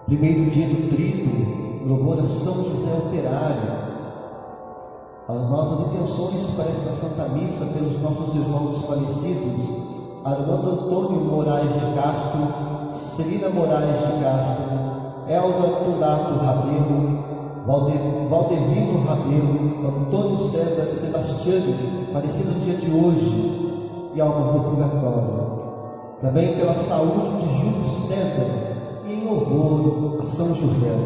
Primeiro dia do trido, louvor a São José Operário. As nossas intenções para esta Santa Missa pelos nossos irmãos falecidos: Armando Antônio Moraes de Castro, Celina Moraes de Castro, Elza Tulato Rabelo, Valdevino Rabelo, Antônio César Sebastiano, falecido no dia de hoje, e almas do purgatório. Também pela saúde de Júlio César e em louvor a São José.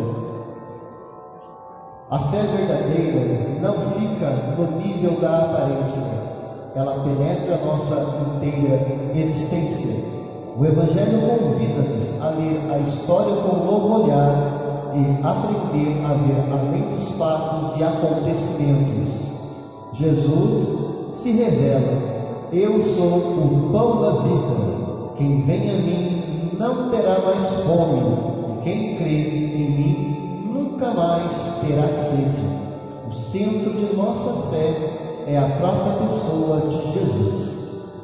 A fé verdadeira não fica no nível da aparência, ela penetra a nossa inteira existência. O Evangelho convida-nos a ler a história com um novo olhar e aprender a ver além dos fatos e acontecimentos. Jesus se revela: eu sou o pão da vida. Quem vem a mim não terá mais fome, e quem crê em mim nunca mais terá sede. O centro de nossa fé é a própria pessoa de Jesus.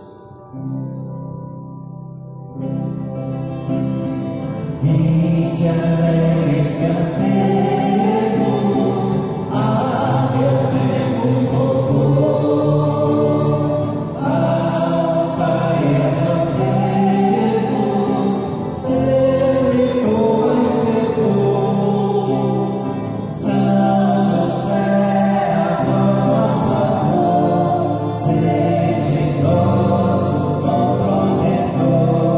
Vinde alegres cantemos, a Deus demos louvor, ao Pai exaltemos, seu licor espetou. São José, a nosso amor, sede nosso pão protetor.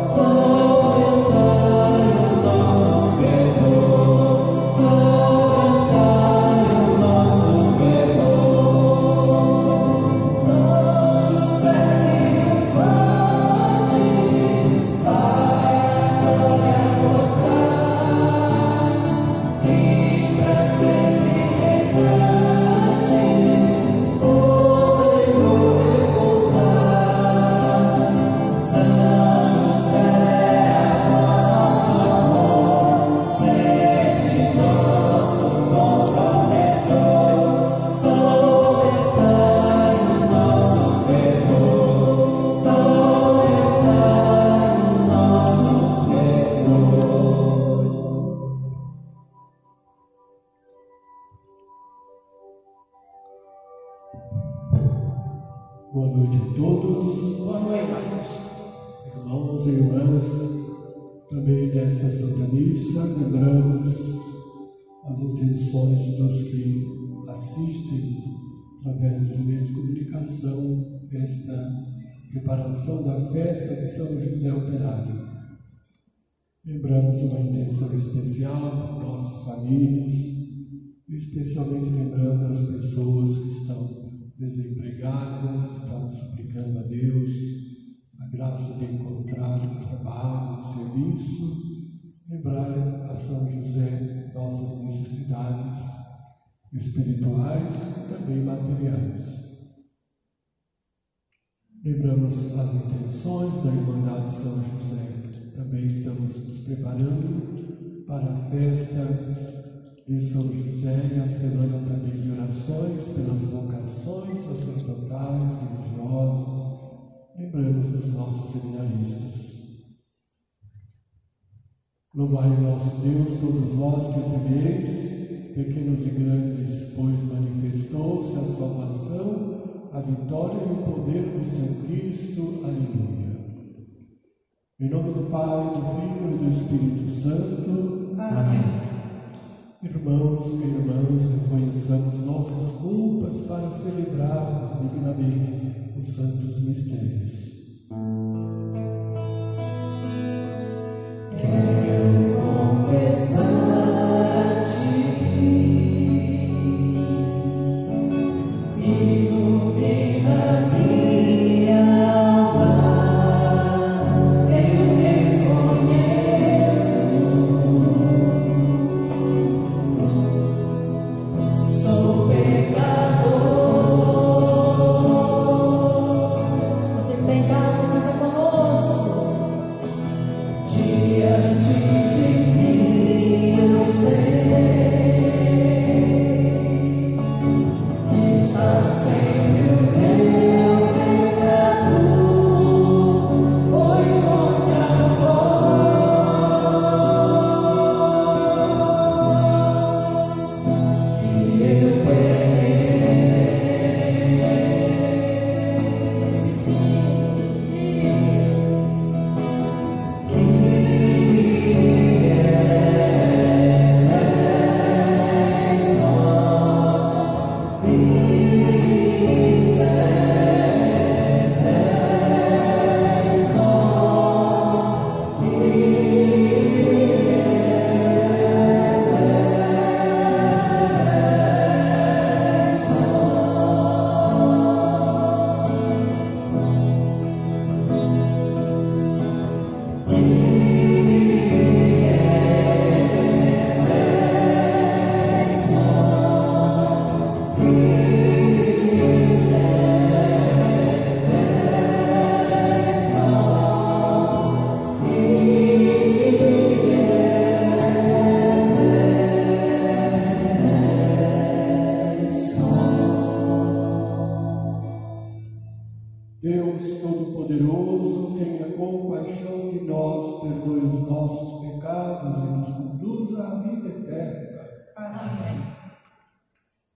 Boa noite a todos. Boa noite, irmãos e irmãs. Também nessa Santa Missa, lembramos as intenções dos que assistem através dos meios de comunicação esta preparação da festa de São José Operário. Lembramos uma intenção especial para nossas famílias, especialmente lembrando as pessoas que estão desempregadas, estamos suplicando a Deus a graça de encontrar um trabalho, um serviço, lembrar a São José nossas necessidades espirituais e também materiais. Lembramos as intenções da Irmandade São José. Também estamos nos preparando para a festa de São José e a semana também de orações pelas vocações sacerdotais, religiosas. Lembramos dos nossos seminaristas. Louvai o nosso Deus, todos vós que temeis, pequenos e grandes, pois manifestou-se a salvação, a vitória e o poder do seu Cristo. Aleluia. Em nome do Pai, do Filho e do Espírito Santo. Amém. Irmãos e irmãs, reconheçamos nossas culpas para celebrarmos dignamente os santos mistérios. Quero confessar-te, ilumina minha alma, eu reconheço. Sou pecador. Você que está em casa,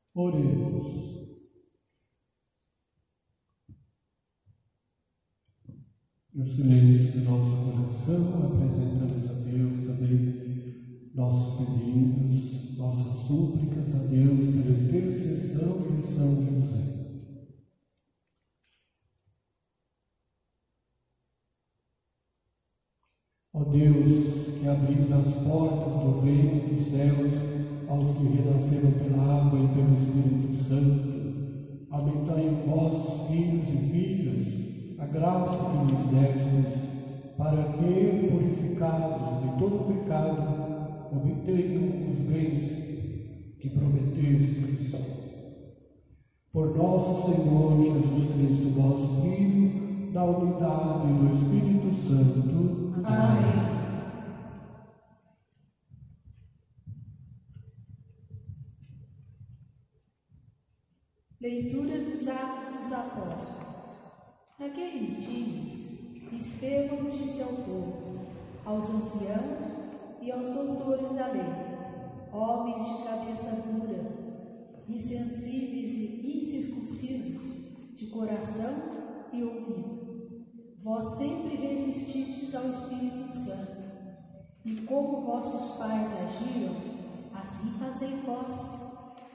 Oremos. No silêncio do nosso coração, apresentamos a Deus também nossos pedidos, nossas súplicas a Deus pela intercessão de São José. Ó Deus, que abris as portas do reino dos céus aos que renasceram pela água e pelo Espírito Santo, aumentai em vossos filhos e filhas a graça que lhes destes, para que, purificados de todo pecado, obtenham os bens que prometestes. Por nosso Senhor Jesus Cristo, vosso Filho, na unidade do Espírito Santo. Amém. Leitura dos Atos dos Apóstolos. Naqueles dias, Estevão disse ao povo, aos anciãos e aos doutores da lei, homens de cabeça dura, insensíveis e incircuncisos, de coração e ouvido. Vós sempre resististes ao Espírito Santo, e como vossos pais agiram, assim fazei vós.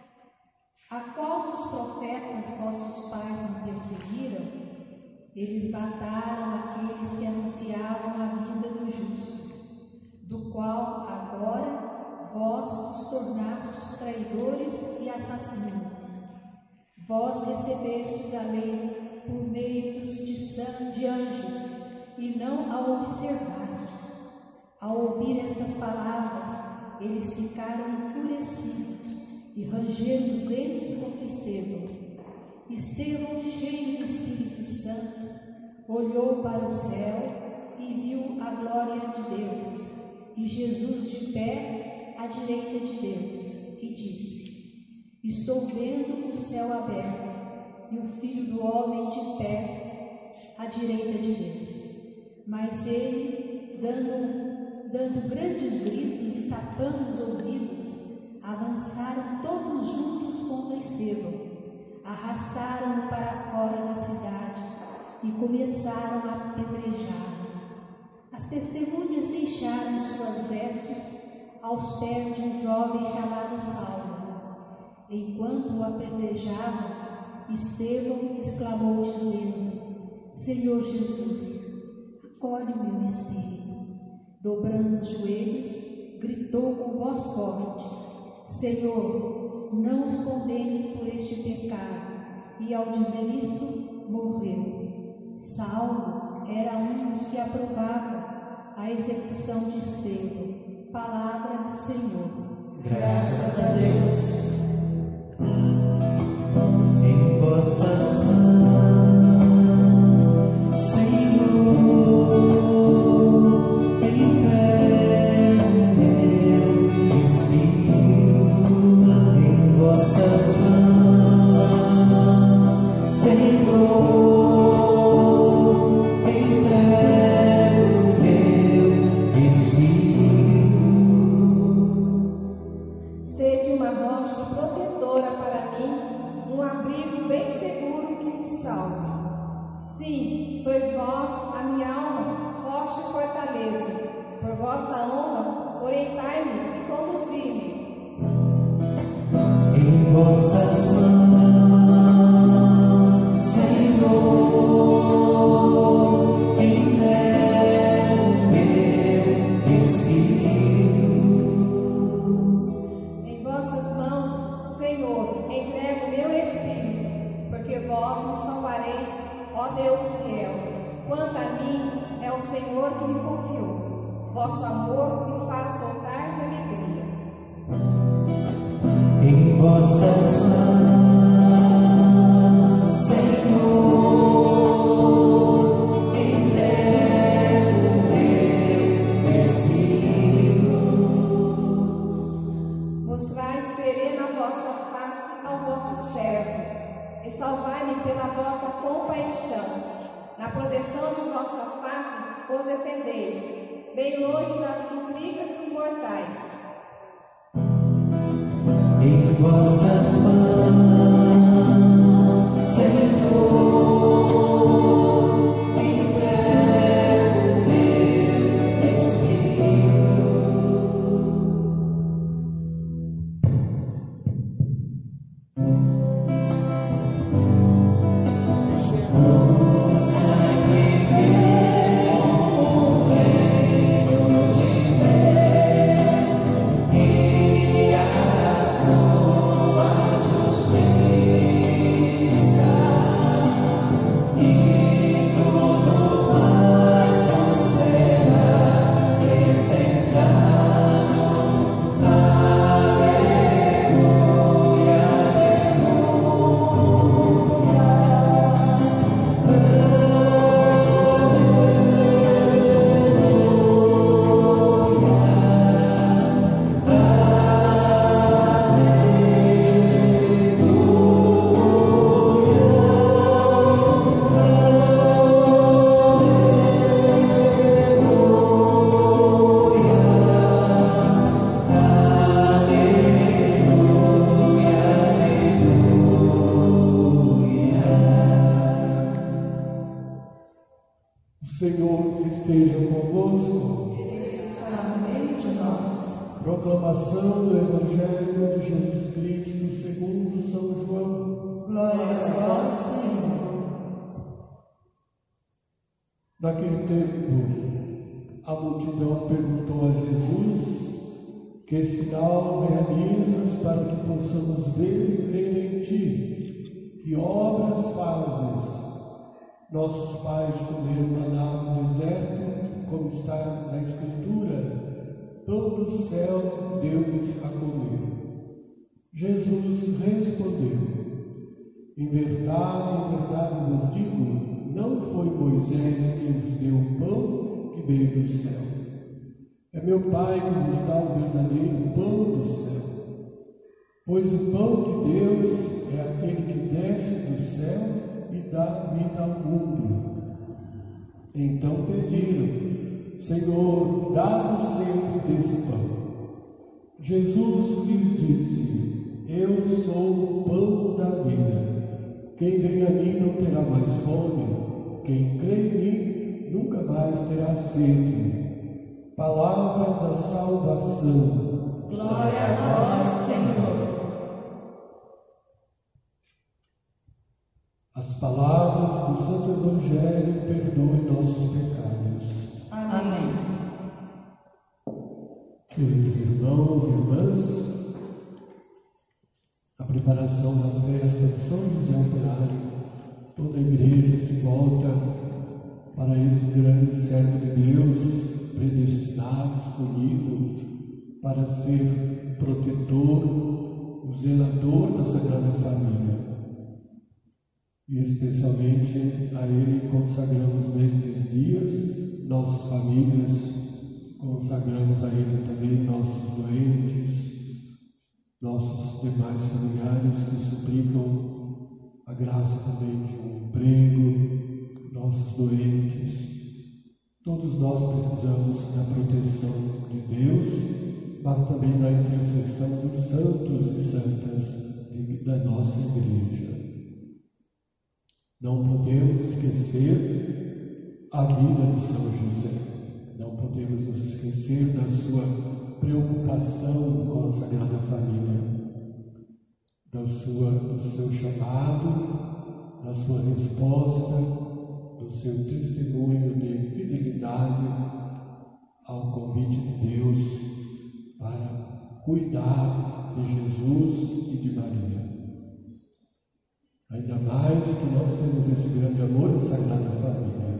A qual dos profetas vossos pais não perseguiram? Eles mataram aqueles que anunciavam a vida do justo, do qual agora vós os tornastes traidores e assassinos. Vós recebestes a lei por meio de anjos e não a observastes. Ao ouvir estas palavras, eles ficaram enfurecidos e rangeram os dentes contra Estevão. Estevão, cheio do Espírito Santo, olhou para o céu e viu a glória de Deus, e Jesus de pé à direita de Deus, e disse: Estou vendo o céu aberto e o Filho do Homem de pé à direita de Deus. Mas ele, dando grandes gritos e tapando os ouvidos, avançaram todos juntos contra Estevão. Arrastaram-no para fora da cidade e começaram a apedrejá-lo. As testemunhas deixaram suas vestes aos pés de um jovem chamado Saulo. Enquanto o apedrejavam, Estevão exclamou dizendo: Senhor Jesus, acolhe o meu espírito. Dobrando os joelhos, gritou com voz forte: Senhor, não os condenes por este pecado. E ao dizer isto, morreu. Saulo era um dos que aprovava a execução de Estevão. Palavra do Senhor. Graças a Deus. Em vossas mãos, Senhor, entrego meu espírito. Em vossas mãos, Senhor, entrego meu espírito. Sede uma rocha protetora para mim, um abrigo bem seguro que me salve. Sim, sois vós, a minha alma, rocha e fortaleza. Por vossa honra, orientai-me e conduzi-me. Em vossas mãos, Senhor, entrego meu espírito. Em vossas mãos, Senhor, entrego meu espírito, porque vós me salvareis, ó Deus fiel. Quanto a mim, é o Senhor que me confiou. Vosso amor me faz soltar de alegria. Em vossas mãos, Senhor, entrego meu espírito. Mostrai serena a vossa face ao vosso servo, e salvai-me pela vossa compaixão. Na proteção de vossa face vos defendeis, bem longe das intrigas dos mortais. Em vossas mãos, Senhor, entrego meu espírito. Senhor esteja convosco. Ele está no meio de nós. Proclamação do Evangelho de Jesus Cristo segundo São João. Glória a vós, Senhor. Naquele tempo, a multidão perguntou a Jesus: que sinal realizas para que possamos ver e crer em ti? Que obras fazes? Nossos pais comeram maná no deserto, como está na Escritura: pão do céu deu-lhes a comer. Jesus respondeu: em verdade vos digo, não foi Moisés quem vos deu o pão que veio do céu. É meu Pai que vos dá o verdadeiro pão do céu. Pois o pão de Deus é aquele que desce do céu e dá vida ao mundo. Então pediram: Senhor, dá-nos sempre desse pão. Jesus lhes disse: eu sou o pão da vida. Quem vem a mim não terá mais fome. Quem crê em mim nunca mais terá sede. Palavra da salvação. Glória a vós, Senhor. As palavras do Santo Evangelho perdoem nossos pecados. Amém. Queridos irmãos e irmãs, a preparação da festa de São José Operário, toda a igreja se volta para esse grande servo de Deus, predestinado, escolhido, para ser protetor, o zelador da Sagrada Família. E especialmente a Ele consagramos nestes dias nossas famílias, consagramos a Ele também nossos doentes, nossos demais familiares que suplicam a graça também de um emprego, nossos doentes. Todos nós precisamos da proteção de Deus, mas também da intercessão dos santos e santas da nossa igreja. Não podemos esquecer a vida de São José. Não podemos nos esquecer da sua preocupação com a Sagrada Família, do seu chamado, da sua resposta, do seu testemunho de fidelidade ao convite de Deus para cuidar de Jesus e de Maria. Ainda mais que nós temos esse grande amor à Sagrada Família.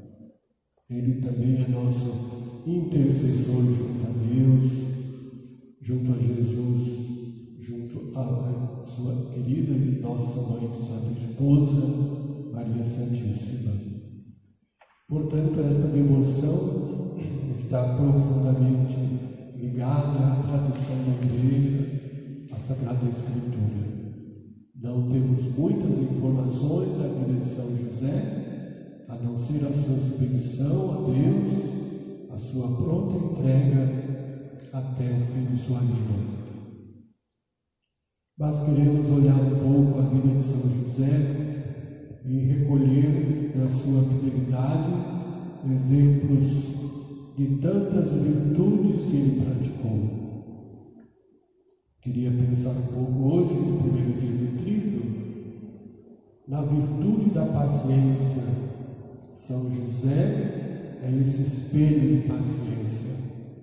Ele também é nosso intercessor junto a Deus, junto a Jesus, junto a sua querida e nossa Mãe Santa Esposa, Maria Santíssima. Portanto, esta devoção está profundamente ligada à tradição da Igreja, à Sagrada Escritura. Não temos muitas informações da vida de São José, a não ser a sua submissão a Deus, a sua pronta entrega até o fim de sua vida. mas queremos olhar um pouco a vida de São José e recolher da sua fidelidade exemplos de tantas virtudes que ele praticou. Queria pensar um pouco hoje, no primeiro dia do tríduo, na virtude da paciência. São José é esse espelho de paciência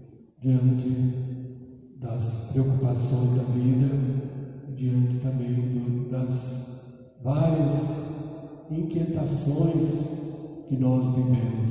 diante das preocupações da vida, diante também das várias inquietações que nós vivemos.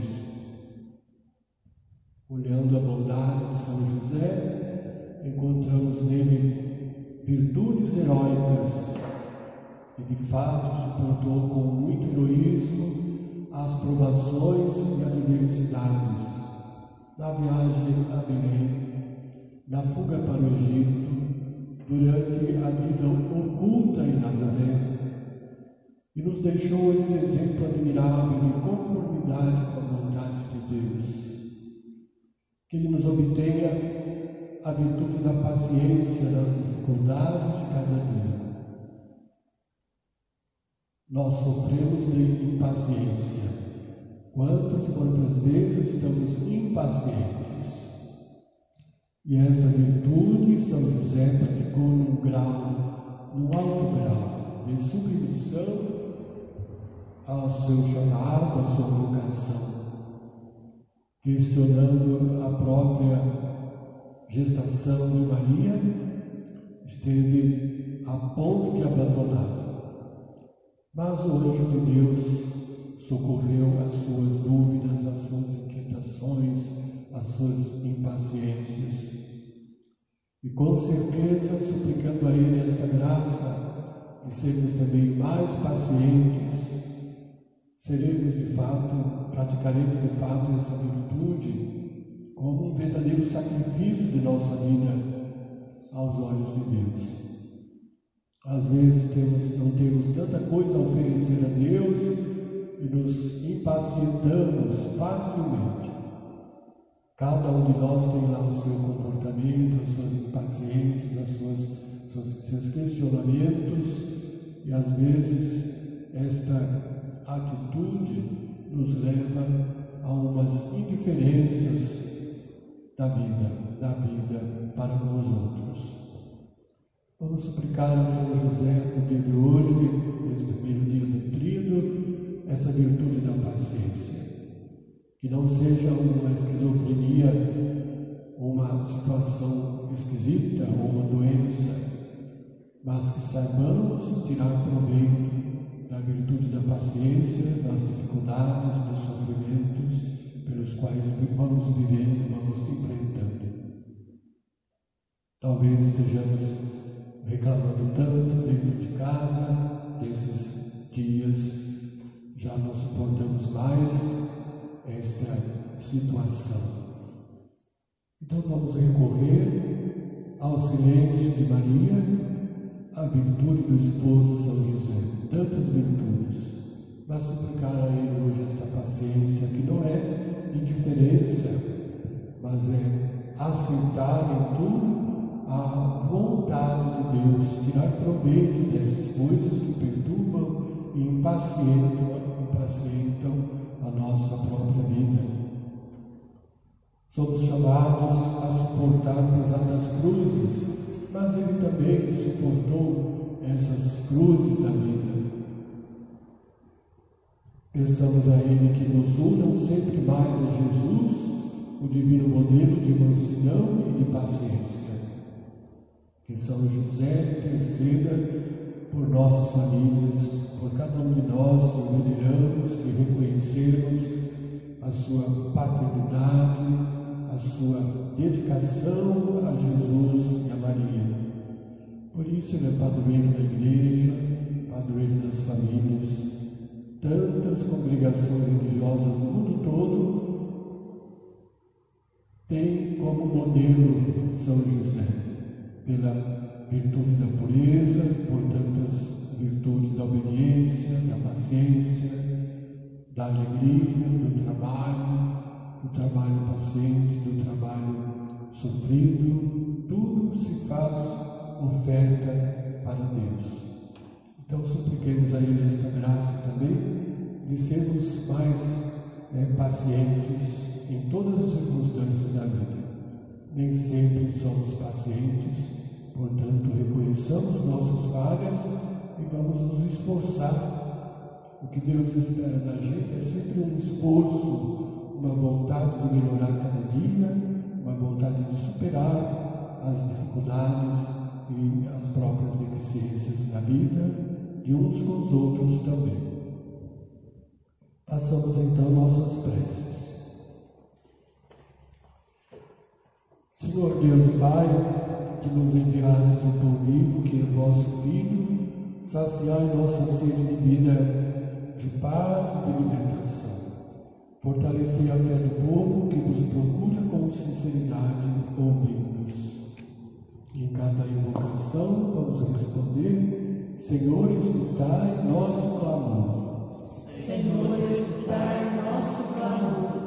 Olhando a bondade de São José, encontramos nele virtudes heróicas e de fato suportou com muito heroísmo as provações e adversidades na viagem a Belém, na fuga para o Egito, durante a vida oculta em Nazaré, e nos deixou esse exemplo admirável de conformidade com a vontade de Deus. Que Ele nos obtenha a virtude da paciência nas dificuldades de cada dia. Nós sofremos de impaciência. Quantas vezes estamos impacientes? E esta virtude São José praticou num alto grau de submissão ao seu chamado, à sua vocação, questionando a própria gestação de Maria, esteve a ponto de abandoná-la. Mas o anjo de Deus socorreu as suas dúvidas, as suas inquietações, as suas impaciências. E com certeza, suplicando a Ele esta graça de sermos também mais pacientes, praticaremos de fato essa virtude como um verdadeiro sacrifício de nossa vida aos olhos de Deus. Às vezes não temos tanta coisa a oferecer a Deus e nos impacientamos facilmente. Cada um de nós tem lá o seu comportamento, as suas impaciências, seus questionamentos, e às vezes esta atitude nos leva a umas indiferenças da vida para com os outros. Vamos suplicar a São José no dia de hoje, nesse primeiro dia do tríduo, essa virtude da paciência. Que não seja uma esquizofrenia, uma situação esquisita ou uma doença, mas que saibamos tirar proveito da virtude da paciência, das dificuldades, dos sofrimentos pelos quais vamos vivendo, vamos enfrentando. Talvez estejamos reclamando tanto dentro de casa, desses dias, já não suportamos mais esta situação. Então vamos recorrer ao silêncio de Maria, à virtude do esposo São José, tantas virtudes, mas suplicar a Ele hoje esta paciência, que não é indiferença, mas é aceitar em tudo a vontade de Deus, tirar proveito dessas coisas que perturbam e impacientam a nossa própria vida. Somos chamados a suportar pesadas cruzes, mas Ele também suportou essas cruzes da vida. Pensamos a Ele que nos unam sempre mais a Jesus, o divino modelo de mansidão e de paciência. Que São José interceda por nossas famílias, por cada um de nós que veneramos, que reconhecemos a sua paternidade, a sua dedicação a Jesus e a Maria. Por isso Ele é padroeiro da igreja, padroeiro das famílias. Tantas congregações religiosas no mundo todo têm como modelo São José, pela virtude da pureza, por tantas virtudes da obediência, da paciência, da alegria, do trabalho paciente, do trabalho sofrido. Tudo se faz oferta para Então supliquemos a Ele esta graça também de sermos mais pacientes em todas as circunstâncias da vida. Nem sempre somos pacientes, portanto reconheçamos nossas falhas e vamos nos esforçar. O que Deus espera da gente é sempre um esforço, uma vontade de melhorar cada dia, uma vontade de superar as dificuldades e as próprias deficiências da vida, de uns com os outros também. Façamos então nossas preces. Senhor Deus e Pai, que nos enviaste o pão vivo, que é vosso Filho, saciai nossa sede de vida, de paz e de libertação. Fortalecei a fé do povo que nos procura com sinceridade, ouvindo-nos. Em cada invocação vamos responder: Senhor, escutai nosso clamor. Senhor, escutai nosso clamor.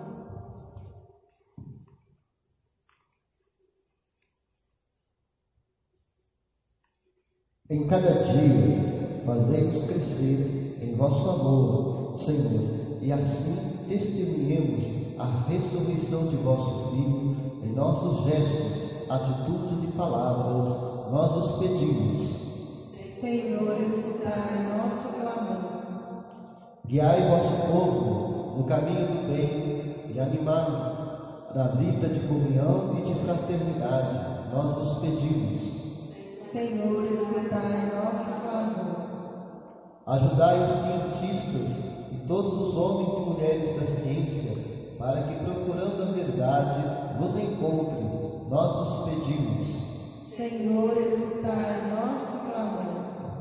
Em cada dia, fazei-nos crescer em vosso amor, Senhor, e assim testemunhemos a ressurreição de vosso Filho em nossos gestos, atitudes e palavras. Nós os pedimos. Senhor, escutai nosso clamor. Guiai vosso povo no caminho do bem e animai-o na vida de comunhão e de fraternidade. Nós vos pedimos. Senhor, escutai nosso clamor. Ajudai os cientistas e todos os homens e mulheres da ciência, para que, procurando a verdade, vos encontrem. Nós vos pedimos. Senhor, escutai nosso clamor.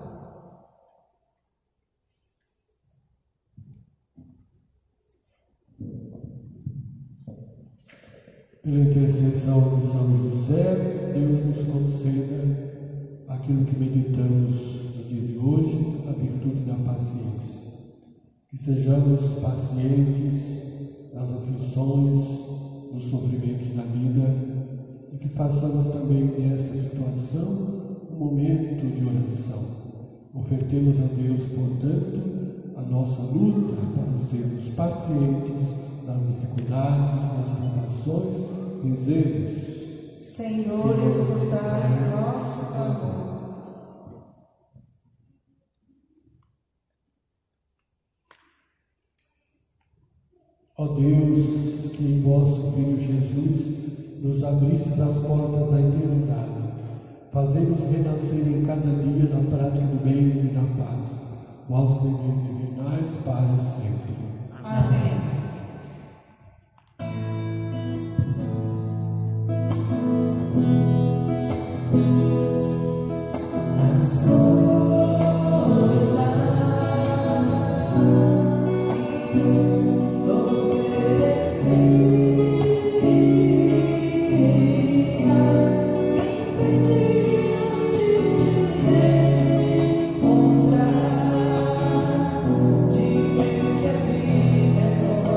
Pela intercessão de São José, Deus nos conceda aquilo que meditamos no dia de hoje, a virtude da paciência. Que sejamos pacientes nas aflições, nos sofrimentos da vida, e que façamos também dessa situação um momento de oração. Ofertemos a Deus, portanto, a nossa luta para sermos pacientes nas dificuldades, nas provações. Dizemos: Senhor, escutai nosso clamor. Ó Deus, que em vosso Filho Jesus nos abristes as portas da eternidade, fazei-nos renascer em cada dia na prática do bem e da paz. Vós deveis e reinais para sempre. Amém. De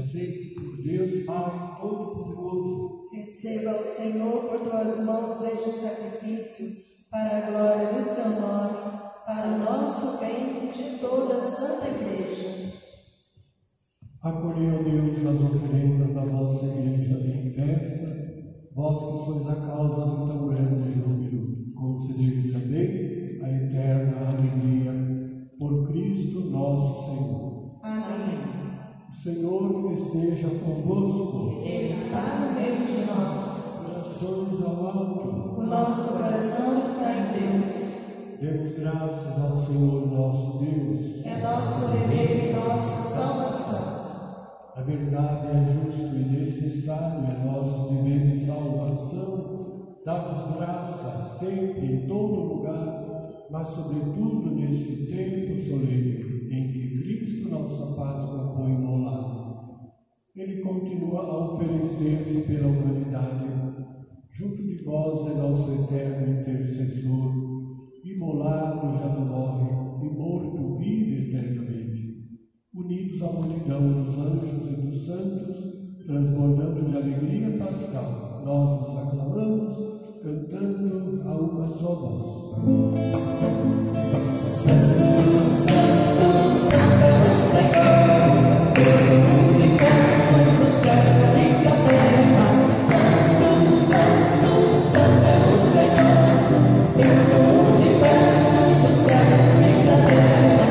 aceito por Deus Pai Todo-Poderoso. Receba o Senhor por tuas mãos este sacrifício, para a glória do seu nome, para o nosso bem e de toda a Santa Igreja. Acolhei, ó Deus, as oferendas da vossa Igreja em festa, vós que sois a causa do tão grande júbilo, concedei também a eterna alegria por Cristo nosso Senhor. Amém. O Senhor esteja convosco. Ele está no meio de nós. Corações ao alto. O nosso coração está em Deus. Demos graças ao Senhor nosso Deus. É nosso dever e nossa salvação. A verdade é justo e necessário, é nosso dever de salvação. Dá-nos graças sempre, em todo lugar, mas sobretudo neste tempo solene em que Cristo, nossa Páscoa, foi imolado. Ele continua a oferecer-se pela humanidade. Junto de vós é nosso eterno intercessor. Imolado já não morre, e morto vive eternamente. Unidos à multidão dos anjos e dos santos, transbordando de alegria pascal, nós os aclamamos, cantando a uma só voz. Santo, Santo, Santo é o Senhor, Deus do universo, do céu e da terra. Santo, Santo, Santo é o Senhor, Deus do universo, do céu e da terra.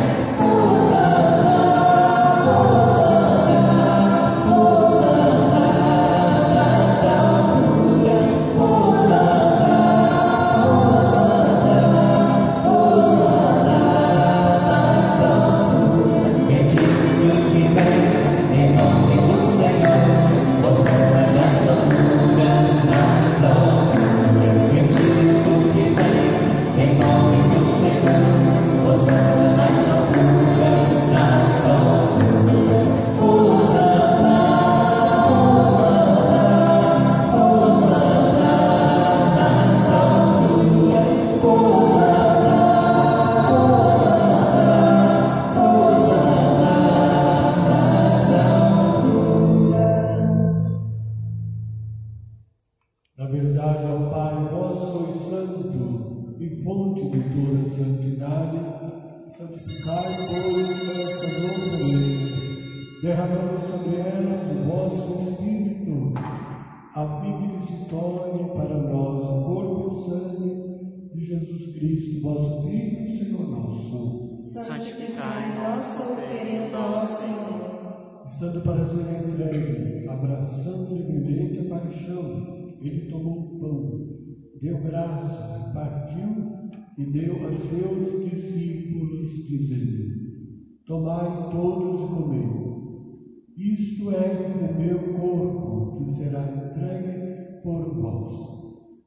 Estando para ser entregue, abraçando livremente a paixão, ele tomou o pão, deu graça, partiu e deu a seus discípulos, dizendo: tomai todos e comei. Isto é o meu corpo, que será entregue por vós.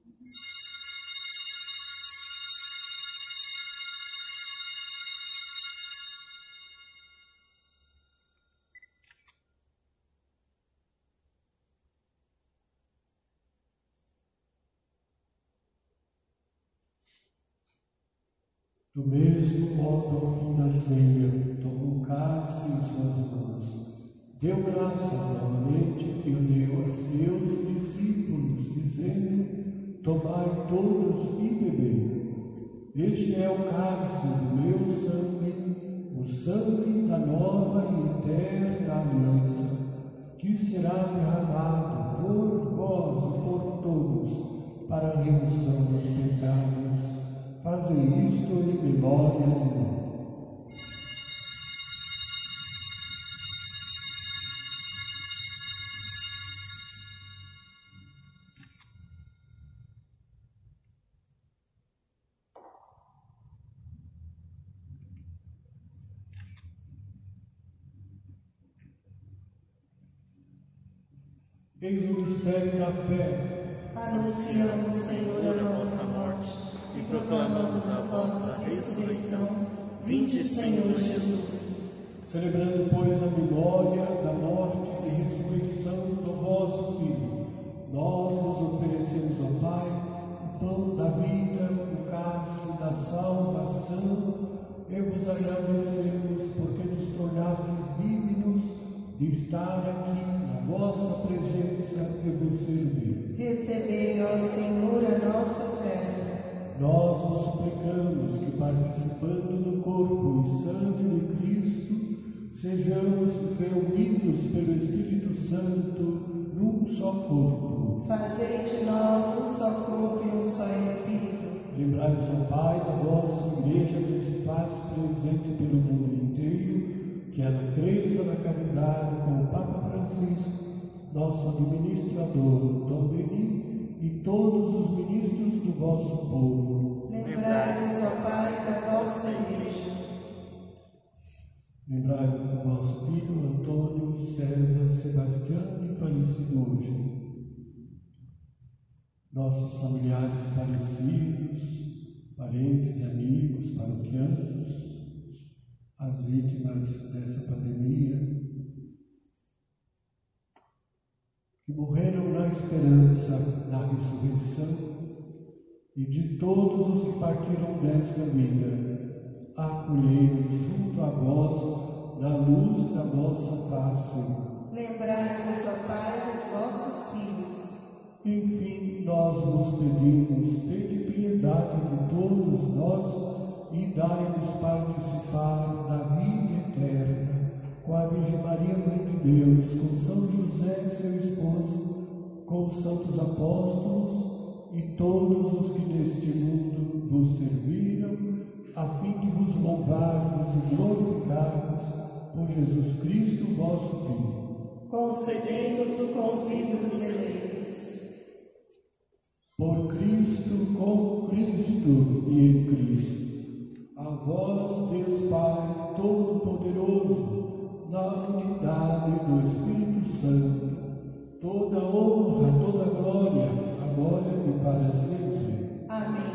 Do mesmo modo, ao fim da ceia, tomou o cálice em suas mãos, deu graças novamente e o deu a seus discípulos, dizendo: tomai todos e bebei. Este é o cálice do meu sangue, o sangue da nova e eterna aliança, que será derramado por vós e por todos para a remissão dos pecados. Fazei isto em memória de mim. Eis o mistério da fé. Anunciamos, Senhor, a nossa morte e proclamamos a vossa ressurreição. Vinde, Senhor Jesus. Celebrando, pois, a memória da morte e ressurreição do vosso Filho, nós vos oferecemos ao Pai o pão da vida, o cálice da salvação, e vos agradecemos porque nos tornastes dignos de estar aqui na vossa presença e vos servir. Recebei, ó Senhor, a nossa oferta. Nós vos suplicamos que, participando do corpo e sangue de Cristo, sejamos reunidos pelo Espírito Santo num só corpo. Fazei de nós um só corpo e um só Espírito. Lembrai-vos, ó Pai, da vossa Igreja que se faz presente pelo mundo inteiro, que ela cresça na caridade com o Papa Francisco, nosso administrador, Dom Denis, e todos os ministros do vosso povo. Lembrai-vos, ó Pai, da vossa Igreja. Lembrai-vos do vosso filho Antônio César Sebastião e falecido hoje. Nossos familiares falecidos, parentes e amigos paroquianos, as vítimas dessa pandemia, que morreram na esperança da ressurreição, e de todos os que partiram desta vida, acolhei-nos junto a vós na luz da vossa face. Lembrai-vos, ó Pai, dos vossos filhos. Enfim, nós vos pedimos, tende piedade de todos nós e dai-nos participar da vida eterna, com a Virgem Maria, Mãe de Deus, com São José, seu esposo, com os santos apóstolos e todos os que neste mundo vos serviram, a fim de vos louvarmos e glorificarmos por Jesus Cristo, vosso Filho. Concedei-nos o convívio dos eleitos. Por Cristo, com Cristo e em Cristo. A vós, Deus Pai Todo-Poderoso, na unidade do Espírito Santo, toda honra, toda glória, agora e para sempre. Amém.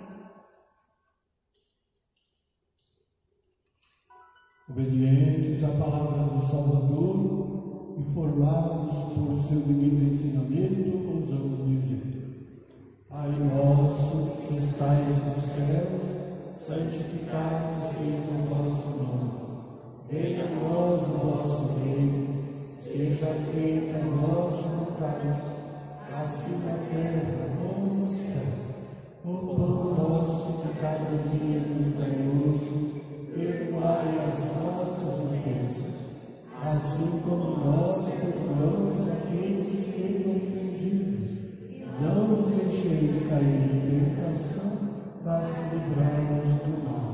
Obedientes à palavra do Salvador e formados por seu divino ensinamento, ousamos dizer: Pai nosso que estais nos céus, santificado seja o vosso nome. Venha a nós o vosso reino, seja feita a vossa vontade, assim na terra como no céu. O pão nosso de cada dia nos dai hoje, perdoai as nossas ofensas, assim como nós perdoamos aqueles que nos ofendidos. Não nos deixeis cair em tentação, mas livrai-nos do mal.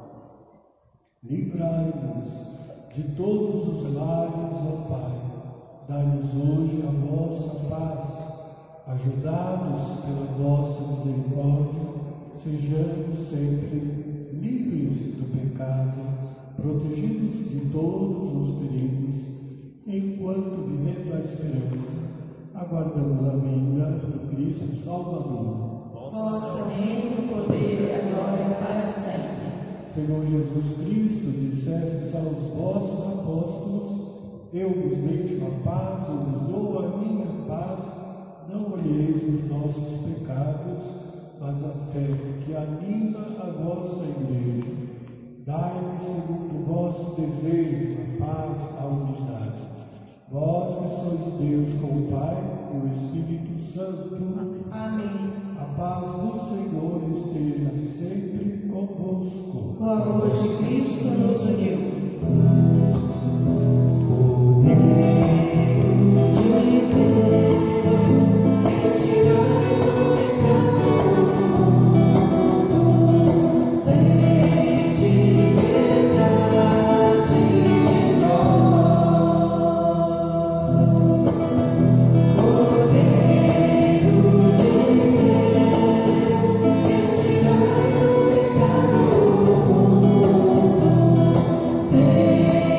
Livrai-nos de todos os males, ó Pai. Dai-nos hoje a vossa paz. Ajudai-nos pela vossa misericórdia, sejamos sempre livres do pecado, protegidos de todos os perigos, enquanto vivendo a esperança, aguardamos a vinda do Cristo Salvador. Vosso reino, poder e a glória para sempre. Senhor Jesus Cristo, dissestes aos vossos apóstolos: eu vos deixo a paz, eu vos dou a minha paz. Não olheis os nossos pecados, mas a fé que anima a vossa Igreja. Dai-me, segundo o vosso desejo, a paz, a unidade. Vós que sois Deus com o Pai e o Espírito Santo. Amém. A paz do Senhor esteja sempre convosco. O amor de Cristo nos uniu. Amém.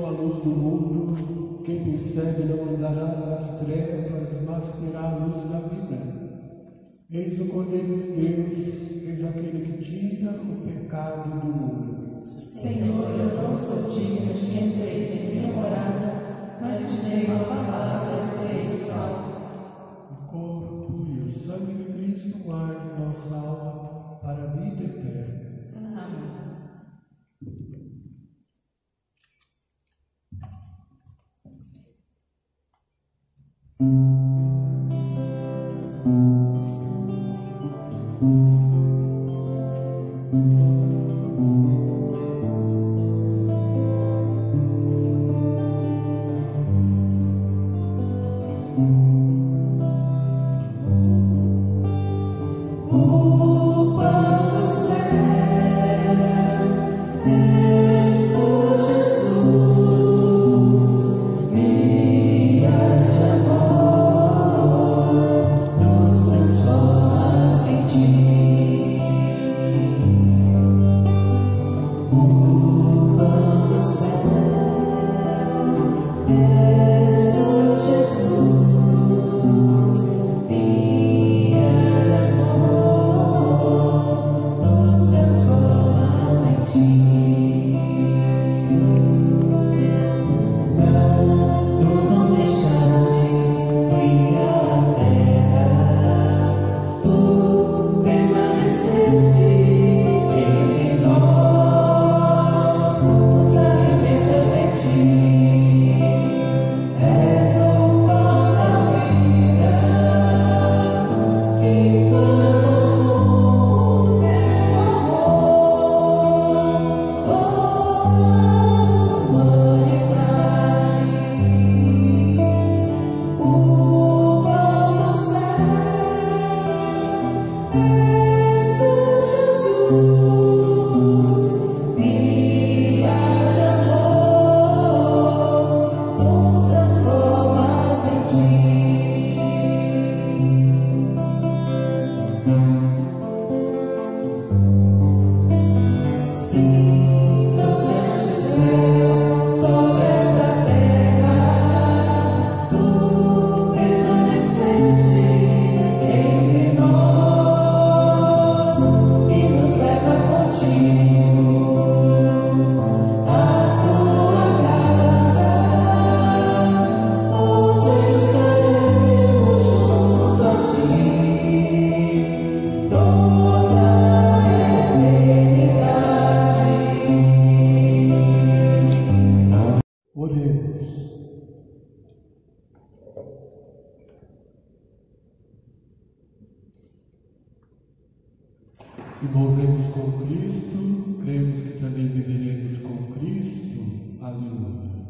sou a luz do mundo, quem me segue não andará nas trevas, mas terá a luz da vida. Eis o Cordeiro de Deus, eis aquele que tira o pecado do mundo. Senhor, eu não sou digno de que entreis em minha morada, mas dizei uma palavra e serei salvo. O corpo e o sangue de Cristo guardem nossa alma para a vida eterna. Amém. Se morremos com Cristo, cremos que também viveremos com Cristo. Aleluia.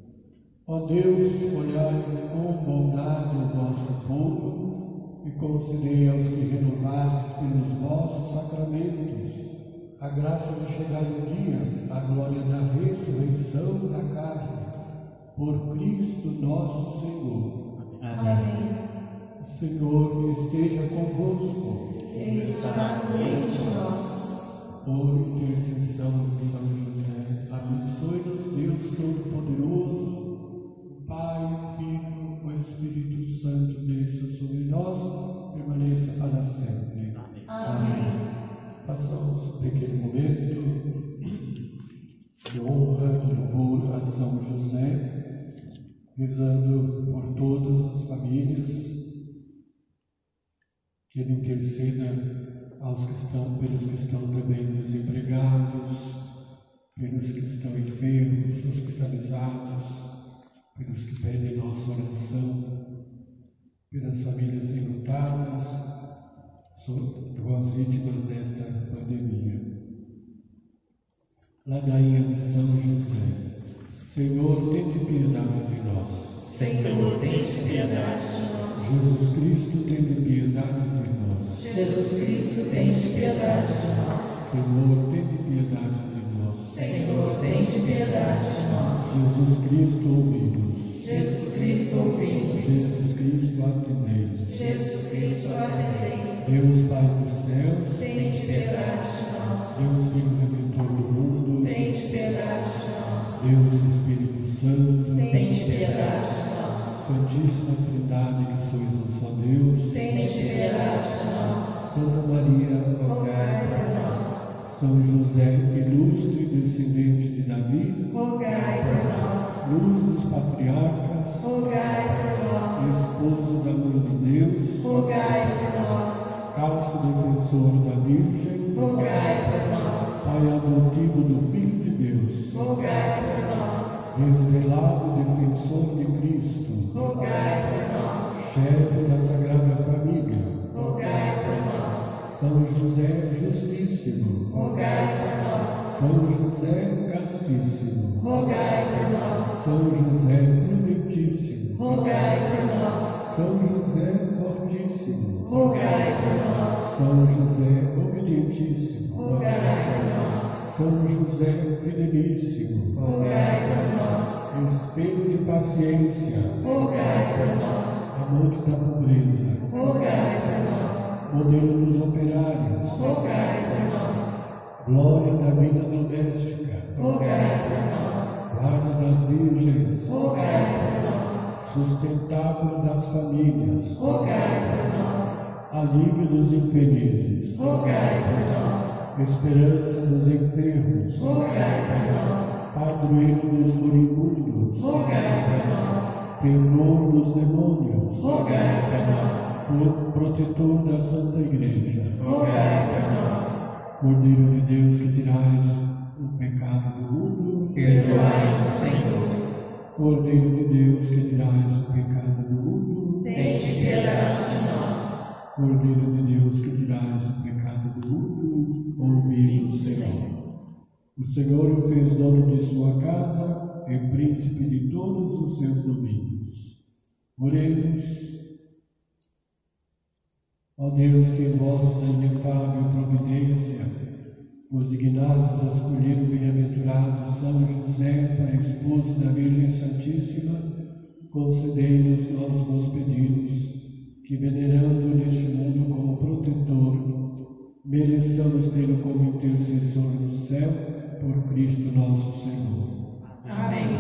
Ó Deus, olhai com bondade o vosso povo e concedei aos que renovastes pelos vossos sacramentos a graça de chegar um dia à glória da ressurreição da carne, por Cristo nosso Senhor. Amém. O Senhor esteja convosco. Está entre nós. Por intercessão de São José, abençoe-nos Deus Todo-Poderoso, o Pai, o Filho, o Espírito Santo, desça sobre nós, permaneça para sempre. Amém. Passamos um pequeno momento de honra, de louvor a São José, rezando por todas as famílias, que Ele interceda pelos que estão também desempregados, pelos que estão enfermos, hospitalizados, pelos que pedem nossa oração, pelas famílias enlutadas, com as vítimas desta pandemia. Ladainha de São José. Senhor, tende piedade de nós. Senhor, tende piedade de nós. Jesus Cristo, tende piedade de nós. Jesus Cristo, tende piedade de nós. Senhor, tende piedade de nós. Senhor, tende piedade de nós. Jesus Cristo, ouvi-nos. Jesus Cristo, ouvi-nos. Jesus Cristo, atendei-nos. Jesus Cristo, atendei-nos. Deus Pai dos céus, Tende piedade de nós. Deus Filho Redentor do mundo, Tende piedade de nós. Deus Espírito verdade que sois um só Deus, tende piedade de nós. Santa Maria, Rogai por nós. São José, ilustre descendente de Davi, Rogai por nós. luz dos patriarcas, Rogai por nós. esposo da Mãe de Deus, Rogai por nós. calço defensor da Virgem, Rogai por nós. Pai adotivo do Filho de Deus, Rogai por nós. revelado defensor de Cristo, Rogai por nós. chefe da Sagrada Família, Rogai por nós. São José Justíssimo, Rogai por nós. São José Castíssimo, Rogai por nós. São José Prudentíssimo, Rogai por nós. São José Fortíssimo, Rogai por nós. São José Obedientíssimo, Rogai por nós. São José Fidelíssimo, Rogai por nós. espelho de paciência, Rogai por nós. amante da pobreza, Rogai por nós. modelo dos operários, Rogai por nós. glória da vida doméstica, Rogai por nós. guarda das virgens, Rogai por nós. sustentáculo das famílias, Rogai por nós. alívio dos infelizes, Rogai por nós. esperança dos enfermos, Rogai por nós. padroeiro dos moribundos, Rogai por nós. terror dos demônios, Rogai por nós. protetor da Santa Igreja, Rogai por nós. Cordeiro de Deus que tirais o pecado do mundo, Perdoai-nos, Senhor. Cordeiro de Deus que tirais o pecado do mundo, Tende piedade de nós. Cordeiro de Deus que tirais o pecado do mundo, ouvi-nos, Senhor. O Senhor o fez dono de sua casa e príncipe de todos os seus domínios. Oremos. Ó Deus, que em vossa inefável providência vos dignastes a escolher o bem-aventurado São José para esposo da Virgem Santíssima, concedei-nos, nós vos pedimos, que venerando neste mundo como protetor, mereçamos tê-lo como intercessor no céu, por Cristo nosso Senhor. Amém.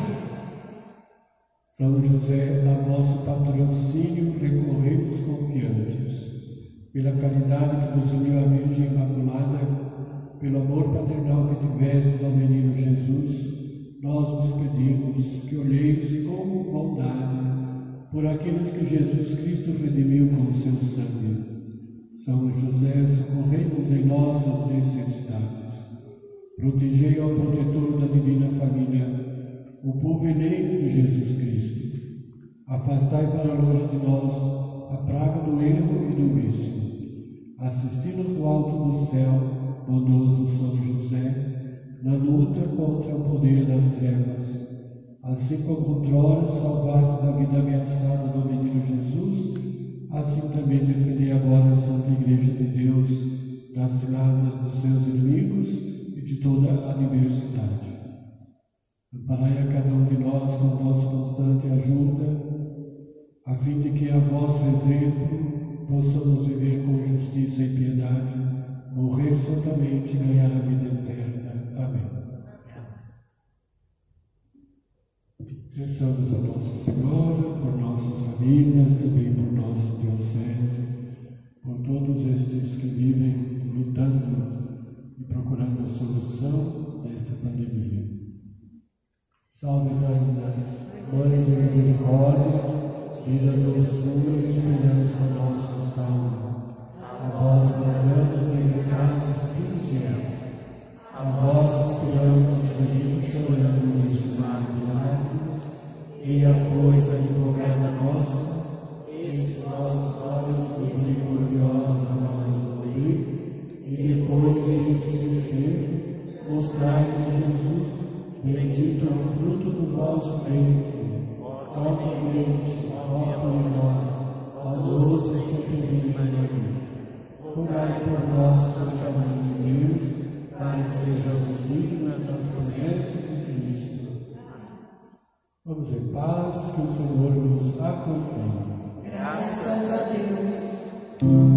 São José, a vosso patrocínio recorremos confiantes. Pela caridade que vos uniu à Virgem Imaculada, pelo amor paternal que tivestes ao menino Jesus, nós vos pedimos que olheis com bondade por aqueles que Jesus Cristo redimiu com o seu sangue. São José, socorrei-nos em nossas necessidades. Protegei ao protetor da Divina Família, o povo eleito de Jesus Cristo. Afastai para longe de nós a praga do erro e do vício. Assisti-nos do alto do céu, bondoso São José, na luta contra o poder das trevas. Assim como outrora salvaste da vida ameaçada do menino Jesus, assim também defendei agora a Santa Igreja de Deus das ciladas dos seus inimigos e de toda a adversidade. Amparai a cada um de nós com vossa constante ajuda, a fim de que a vosso exemplo possamos viver com justiça e piedade, morrer santamente e ganhar a vida eterna. Amém. Peçamos a Nossa Senhora por nossas famílias, também por nossa diocese, por todos estes que vivem lutando e procurando a solução desta pandemia. Salve, Rainha, Mãe de misericórdia, vida, doçura e esperança nossa salve. A vós bradamos dedicados do céu, a vós esperamos venir chorando neste mar de lágrimas, e a coisa advogada nossa, esses nossos olhos misericordiosos a nós ouvir, e depois de se mostrai-nos Jesus, bendito é o fruto do vosso ventre. Ó clemente, ó piedosa, ó doce e feliz Maria, rogai por nós, Santa Mãe de Deus, para que sejamos dignas das promessas de Cristo. Vamos em paz, que o Senhor nos acompanhe. Graças a Deus.